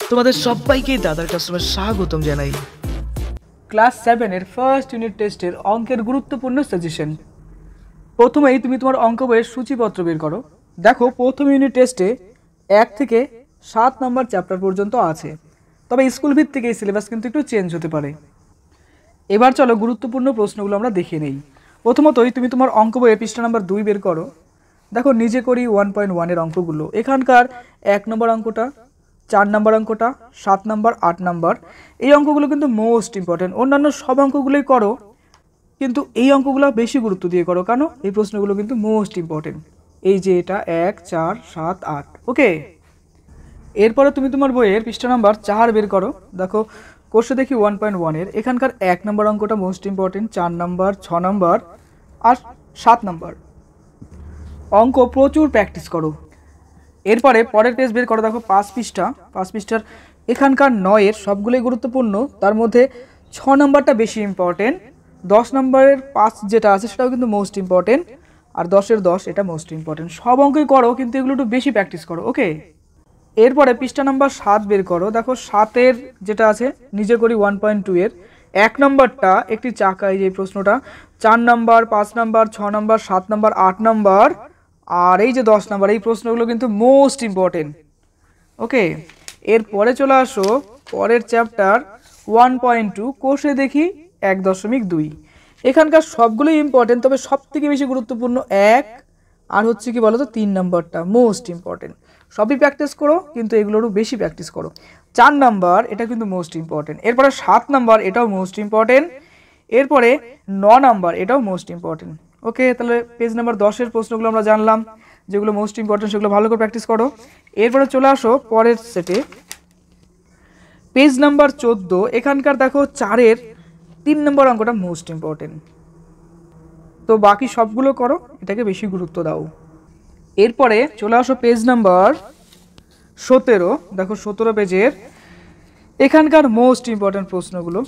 তোমাদের সবাইকে দাদার ক্লাসরুমে স্বাগতম জানাই। ক্লাস 7 এর ফার্স্ট ইউনিট টেস্টের অঙ্কের গুরুত্বপূর্ণ সাজেশন। প্রথমেই তুমি তোমার অঙ্ক বইয়ের সূচিপত্র বের করো। দেখো প্রথম ইউনিট টেস্টে 1 থেকে 7 নম্বর চ্যাপ্টার পর্যন্ত আছে, তবে স্কুল ভিত্তিক এই সিলেবাস কিন্তু একটু চেঞ্জ হতে পারে। এবার চলো গুরুত্বপূর্ণ প্রশ্নগুলো আমরা দেখে নেই। প্রথমতই তুমি তোমার অঙ্ক বইয়ের পৃষ্ঠা নাম্বার 2 বের করো। দেখো নিজে করি 1.1 এর অঙ্কগুলো। এখানকার 1 নম্বর অঙ্কটা, 4 নম্বর অঙ্কটা, 7 নম্বর, 8 নম্বর, এই অঙ্কগুলো কিন্তু মোস্ট ইম্পর্টেন্ট। অন্যান্য সব অঙ্কগুলোই করো, কিন্তু এই অঙ্কগুলো বেশি গুরুত্ব দিয়ে করো, কেন? এই প্রশ্নগুলো কিন্তু মোস্ট ইম্পর্টেন্ট। এই যে এটা 1, 4, 7, 8, ওকে। এরপরে তুমি তোমার বইয়ের পৃষ্ঠা নাম্বার 4 বের করো। দেখো কোর্সে দেখি 1.1 এর এখানকার 1 নম্বর অঙ্কটা মোস্ট ইম্পর্টেন্ট, 4 নম্বর, 6 নম্বর আর 7 নম্বর অঙ্ক প্রচুর প্র্যাকটিস করো। এরপরে পরের পেজ বের করো। দেখো 5 পৃষ্ঠার এখানকার 9 এর সবগুলোই গুরুত্বপূর্ণ, তার মধ্যে 6 নম্বরটা বেশি ইম্পর্টেন্ট, 10 নম্বরের 5 যেটা আছে সেটাও কিন্তু মোস্ট ইম্পর্টেন্ট, আর 10-এর 10 এটা মোস্ট ইম্পর্টেন্ট। সব অঙ্কই করো, কিন্তু এগুলো একটু বেশি প্র্যাকটিস করো, ওকে। এরপরে পৃষ্ঠা নাম্বার 7 বের করো। দেখো 7-এর যেটা আছে নিজে করি 1.2 এর 1 নম্বরটা একটি চাকা, এই যে প্রশ্নটা, 4 নম্বর, 5 নম্বর, 6 নম্বর, 7 নম্বর, 8 নম্বর আর এই যে 10 নম্বর, এই প্রশ্নগুলো কিন্তু মোস্ট ইম্পর্টেন্ট, ওকে। এরপরে চলে আসো পরের চ্যাপ্টার 1.2, কোর্সে দেখি 1.2। এখানকার সবগুলোই ইম্পর্টেন্ট, তবে সব থেকে বেশি গুরুত্বপূর্ণ 1 আর হচ্ছে কি বলো তো 3 নম্বরটা মোস্ট ইম্পর্টেন্ট। সবই প্র্যাকটিস করো, কিন্তু এগুলোরও বেশি প্র্যাকটিস করো। 4 নাম্বার এটা কিন্তু মোস্ট ইম্পর্টেন্ট। এরপরে 7 নাম্বার এটাও মোস্ট ইম্পর্টেন্ট। এরপরে 9 নাম্বার এটাও মোস্ট ইম্পর্টেন্ট, ওকে। তাহলে পেজ নাম্বার 10-এর প্রশ্নগুলো আমরা জানলাম, যেগুলো মোস্ট ইম্পর্টেন্ট সেগুলো ভালো করে প্র্যাকটিস করো। এরপরে চলে আসো পরের সেটে, পেজ নাম্বার 14। এখানকার দেখো 4-এর 3 নম্বর অঙ্কটা মোস্ট ইম্পর্টেন্ট, তো বাকি সবগুলো করো, এটাকে বেশি গুরুত্ব দাও। এরপরে চলে আসো পেজ নাম্বার 17। দেখো 17 পেজের এখানকার মোস্ট ইম্পর্টেন্ট প্রশ্নগুলো।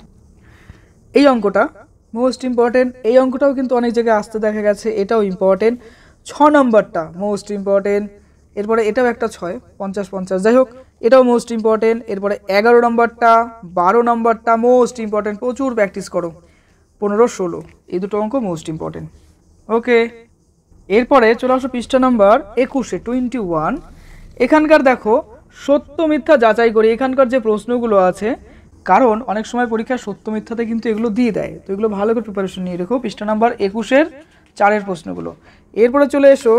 এই অঙ্কটা মোস্ট ইম্পর্টেন্ট, এই অঙ্কটাও কিন্তু অনেক জায়গায় আসতে দেখা গেছে, এটাও ইম্পর্টেন্ট। 6 নম্বরটা মোস্ট ইম্পর্টেন্ট। এরপরে এটাও একটা 6, 50-50, যাই হোক এটাও মোস্ট ইম্পর্টেন্ট। এরপরে 11 নম্বরটা, 12 নম্বরটা মোস্ট ইম্পর্টেন্ট, প্রচুর প্র্যাকটিস করো। 15-16 এই দুটো অঙ্ক মোস্ট ইম্পর্টেন্ট, ওকে। এরপরে চলে আসো পৃষ্ঠা নাম্বার 21। এখানকার দেখো সত্য মিথ্যা যাচাই করি। এখানকার যে প্রশ্নগুলো আছে, কারণ অনেক সময় পরীক্ষায় সত্য মিথ্যাতে কিন্তু এগুলো দিয়ে দেয়, তো এগুলো ভালো করে প্রিপারেশন নিয়ে রেখো। পৃষ্ঠা নাম্বার 21-এর 4-এর প্রশ্নগুলো। এরপরে চলে এসো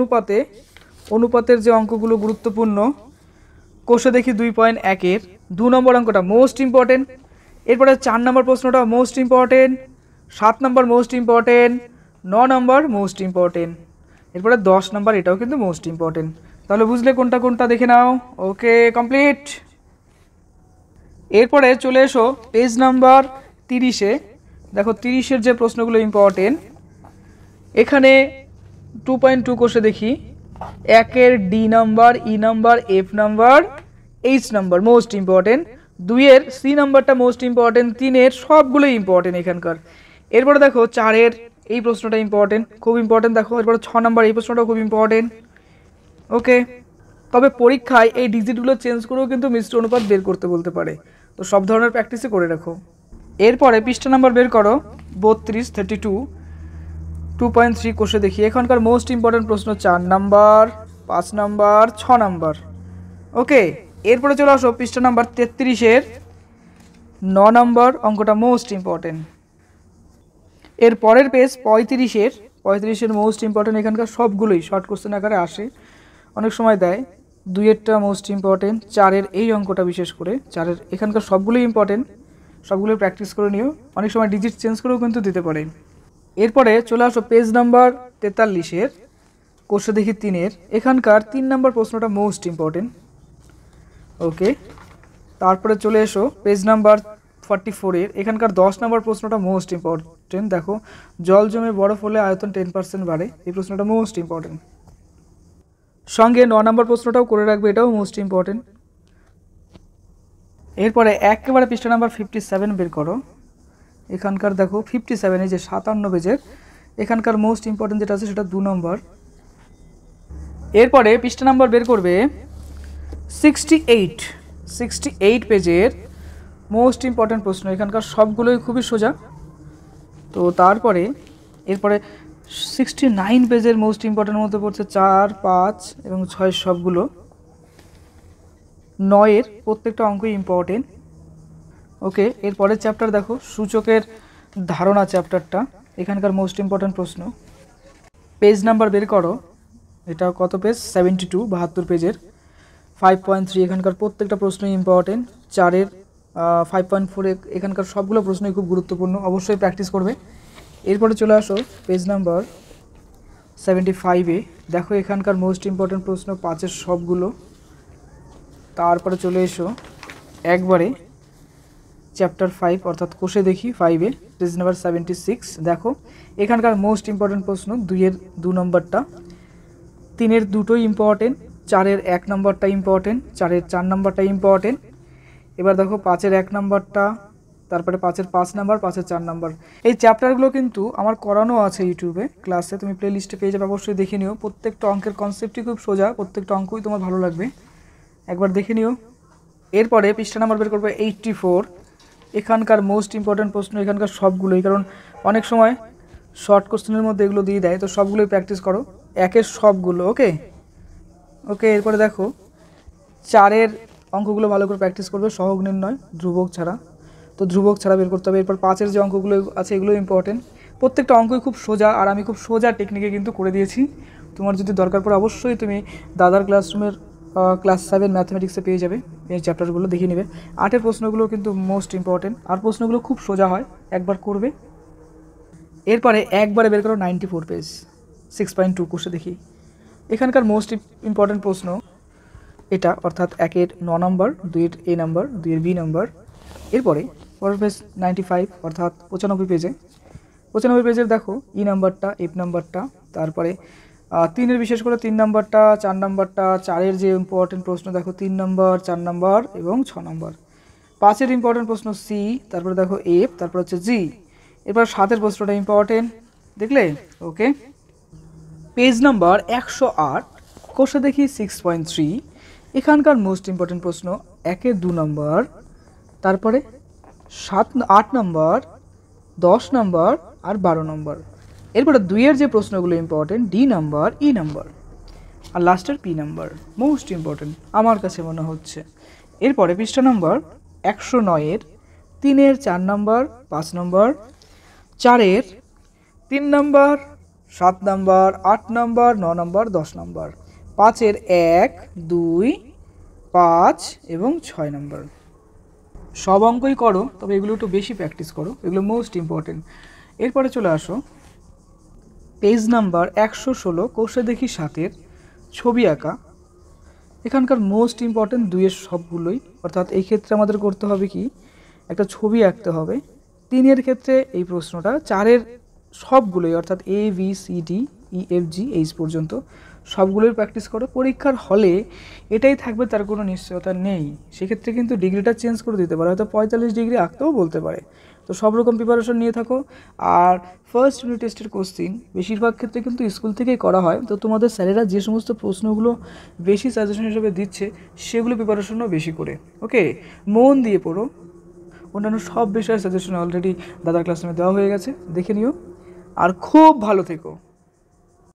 অনুপাতের যে অঙ্কগুলো গুরুত্বপূর্ণ। কোষে দেখি 2.1-এর 2 নম্বর অঙ্কটা মোস্ট ইম্পর্টেন্ট। এরপরে 4 নম্বর প্রশ্নটা most important, 7 number most important, 9 number most important, এরপরে 10 নম্বর এটাও কিন্তু মোস্ট ইম্পর্টেন্ট। তাহলে বুঝলে কোনটা কোনটা দেখে নাও, ওকে, কমপ্লিট। এরপরে চলে এসো পেজ নাম্বার 30-এ। দেখো 30-এর যে প্রশ্নগুলো ইম্পর্টেন্ট, এখানে 2.2 কোষে দেখি 1-এর D number, E number, F number, H number most important. 2-এর সি নাম্বারটা মোস্ট ইম্পর্টেন্ট। 3-এর সবগুলোই ইম্পর্টেন্ট এখানকার। এরপরে দেখো 4-এর এই প্রশ্নটা ইম্পর্টেন্ট, খুব ইম্পর্টেন্ট। দেখো এরপরে 6 নাম্বার এই প্রশ্নটা খুব ইম্পর্টেন্ট, ওকে। তবে পরীক্ষায় এই ডিজিটগুলো চেঞ্জ করেও কিন্তু মিশ্র অনুপাত বের করতে বলতে পারে, তো সব ধরনের প্র্যাকটিসই করে রাখো। এরপরে পৃষ্ঠা নাম্বার বের করো 32, 2.3 কোষে দেখি। এখানকার মোস্ট ইম্পর্টেন্ট প্রশ্ন 4 নাম্বার, 5 নাম্বার, 6 নাম্বার, ওকে। এরপরে চলে আসো পৃষ্ঠা নাম্বার 33-এর 9 নম্বর অঙ্কটা মোস্ট ইম্পর্টেন্ট। এর পরের পেজ 35-এর মোস্ট ইম্পর্টেন্ট। এখানকার সবগুলোই শর্ট কোশ্চেন আকারে আসে, অনেক সময় দেয়। 2-এরটা মোস্ট ইম্পর্টেন্ট, 4-এর এই অঙ্কটা বিশেষ করে 4-এর এখানকার সবগুলোই ইম্পর্টেন্ট, সবগুলো প্র্যাকটিস করে নিও। অনেক সময় ডিজিট চেঞ্জ করেও কিন্তু দিতে পারে। এরপরে চলে আসো পেজ নাম্বার 43-এর কোর্সে দেখি 3-এর এখানকার 3 নম্বর প্রশ্নটা মোস্ট ইম্পর্টেন্ট, ওকে। তারপরে চলে এসো পেজ নাম্বার 44-এর এখানকার 10 নম্বর প্রশ্নটা মোস্ট ইম্পর্টেন্ট। দেখো জল জমে বরফ হলে আয়তন 10% বাড়ে, এই প্রশ্নটা মোস্ট ইম্পর্টেন্ট। সঙ্গে 9 নম্বর প্রশ্নটাও করে রাখবে, এটাও মোস্ট ইম্পর্টেন্ট। এরপরে একেবারে পৃষ্ঠা নাম্বার 57 বের করো। এখানকার দেখো 57-এ যে 57 পেজের এখানকার মোস্ট ইম্পর্টেন্ট যেটা আছে সেটা 2 নম্বর। এরপরে পৃষ্ঠা নাম্বার বের করবে 68 68 পেজের মোস্ট ইম্পর্ট্যান্ট প্রশ্ন, এখানকার সবগুলোই খুবই সোজা। তো তারপরে এরপরে 69 পেজের মোস্ট ইম্পর্ট্যান্ট মধ্যে পড়ছে 4, 5 এবং 6 সবগুলো। 9-এর প্রত্যেকটা অঙ্কই ইম্পর্টেন্ট। ওকে, এরপরের চ্যাপ্টার দেখো, সূচকের ধারণা চ্যাপ্টারটা, এখানকার মোস্ট ইম্পর্ট্যান্ট প্রশ্ন। পেজ নাম্বার বের করো, এটা কত পেজ? 72, 72 পেজের 5.3, এখানকার প্রত্যেকটা প্রশ্নই ইম্পর্টেন্ট। 4-এর 5.4 এখানকার সবগুলো প্রশ্নই খুব গুরুত্বপূর্ণ, অবশ্যই প্র্যাকটিস করবে। এরপরে চলে আসো পেজ নাম্বার 75-এ, দেখো এখানকার মোস্ট ইম্পর্ট্যান্ট প্রশ্ন 5-এর সবগুলো। তারপরে চলে এসো একবারে চ্যাপ্টার 5 অর্থাৎ কোষে দেখি 5-এ, পেজ নাম্বার 76, দেখো এখানকার মোস্ট ইম্পর্ট্যান্ট প্রশ্ন 2-এর 2 নম্বরটা, 3-এর দুটোই ইম্পর্টেন্ট, 4-এর 1 নম্বরটা ইম্পর্টেন্ট, 4-এর 4 নম্বরটা ইম্পর্টেন্ট। এবার দেখো 5-এর 1 নম্বরটা, তারপরে 5-এর 5 নাম্বার, 5-এর 4 নাম্বার। এই চ্যাপ্টারগুলো কিন্তু আমার করানো আছে ইউটিউবে ক্লাসে, তুমি প্লে লিস্টে পেয়ে যাবে, অবশ্যই দেখে নিও। প্রত্যেকটা অঙ্কের কনসেপ্টই খুব সোজা, প্রত্যেকটা অঙ্কই তোমার ভালো লাগবে, একবার দেখে নিও। এরপরে পৃষ্ঠা নাম্বার বের করবে 84, এখানকার মোস্ট ইম্পর্ট্যান্ট প্রশ্ন, এখানকার সবগুলোই, কারণ অনেক সময় শর্ট কোশ্চেনের মধ্যে এগুলো দিয়ে দেয়, তো সবগুলোই প্র্যাকটিস করো, 1-এর সবগুলো। ওকে ওকে, এরপরে দেখো 4-এর অঙ্কগুলো ভালো করে প্র্যাকটিস করবে, সহগ নির্ণয় ধ্রুবক ছাড়া, তো ধ্রুবক ছাড়া বের করতে হবে। এরপর 5-এর যে অঙ্কগুলো আছে এগুলো ইম্পর্টেন্ট, প্রত্যেকটা অঙ্কই খুব সোজা, আর আমি খুব সোজা টেকনিকে কিন্তু করে দিয়েছি। তোমার যদি দরকার পড়ে অবশ্যই তুমি দাদার ক্লাসরুমের ক্লাস 7 ম্যাথমেটিক্সে পেয়ে যাবে, এই চ্যাপ্টারগুলো দেখে নেবে। 8-এর প্রশ্নগুলো কিন্তু মোস্ট ইম্পর্টেন্ট, আর প্রশ্নগুলো খুব সোজা হয়, একবার করবে। এরপরে একবারে বের করো 94 পেজ, 6.2 কোষে দেখি, এখানকার মোস্ট ইম্পর্টেন্ট প্রশ্ন এটা, অর্থাৎ 1-এর 9 নম্বর, 2-এর A নাম্বার, 2-এর B নাম্বার। এরপরে পরের পেজ 95 অর্থাৎ 95 পেজে, 95 পেজের দেখো E নাম্বারটা, F নাম্বারটা, তারপরে 3-এর বিশেষ করে 3 নাম্বারটা, 4 নাম্বারটা, 4-এর যে ইম্পর্টেন্ট প্রশ্ন দেখো 3 নাম্বার, 4 নাম্বার এবং 6 নাম্বার। 5-এর ইম্পর্টেন্ট প্রশ্ন C, তারপরে দেখো F, তারপর হচ্ছে G। এরপর 7-এর প্রশ্নটা ইম্পর্টেন্ট, দেখলে? ওকে, পেজ নাম্বার 108 কোষে দেখি 6.3, এখানকার মোস্ট ইম্পর্টেন্ট প্রশ্ন 1-এর 2 নম্বর, তারপরে 8 নম্বর, 10 নম্বর আর 12 নম্বর। এরপরে 2-এর যে প্রশ্নগুলো important, D number, E number আর লাস্টের P নাম্বার, মোস্ট ইম্পর্টেন্ট আমার কাছে মনে হচ্ছে। এরপরে পৃষ্ঠা নম্বর 109-এর 3-এর 4 নম্বর, 5 নম্বর, 4-এর 3 নম্বর, 7 নম্বর, 8 নম্বর, 9 নম্বর, 10 নম্বর, 5-এর 1, 2, 5 এবং 6 নম্বর। সব অঙ্কই করো, তবে এগুলো একটু বেশি প্র্যাকটিস করো, এগুলো মোস্ট ইম্পর্টেন্ট। এরপরে চলে আসো পেজ নাম্বার 116 কোষে দেখি 7-এর ছবি আঁকা, এখানকার মোস্ট ইম্পর্টেন্ট 2-এর সবগুলোই, অর্থাৎ এই ক্ষেত্রে আমাদের করতে হবে কি, একটা ছবি আঁকতে হবে। 3-এর ক্ষেত্রে এই প্রশ্নটা, 4-এর সবগুলোই অর্থাৎ A, B, C, D, E, F, G, H পর্যন্ত সবগুলোই প্র্যাকটিস করো। পরীক্ষার হলে এটাই থাকবে তার কোনো নিশ্চয়তা নেই, সেক্ষেত্রে কিন্তু ডিগ্রিটা চেঞ্জ করে দিতে পারে, হয়তো 45 ডিগ্রি আঁকতেও বলতে পারে। তো সব রকম প্রিপারেশন নিয়ে থাকো। আর ফার্স্ট ইউনিট টেস্টের কোশ্চিন বেশিরভাগ ক্ষেত্রে কিন্তু স্কুল থেকেই করা হয়, তো তোমাদের স্যারেরা যে সমস্ত প্রশ্নগুলো বেশি সাজেশন হিসেবে দিচ্ছে সেগুলো প্রিপারেশনও বেশি করে। ওকে, মন দিয়ে পড়ো, অন্যান্য সব বিষয়ের সাজেশন অলরেডি দাদার ক্লাসরুমে দেওয়া হয়ে গেছে, দেখে নিও। আর খুব ভালো থেকো।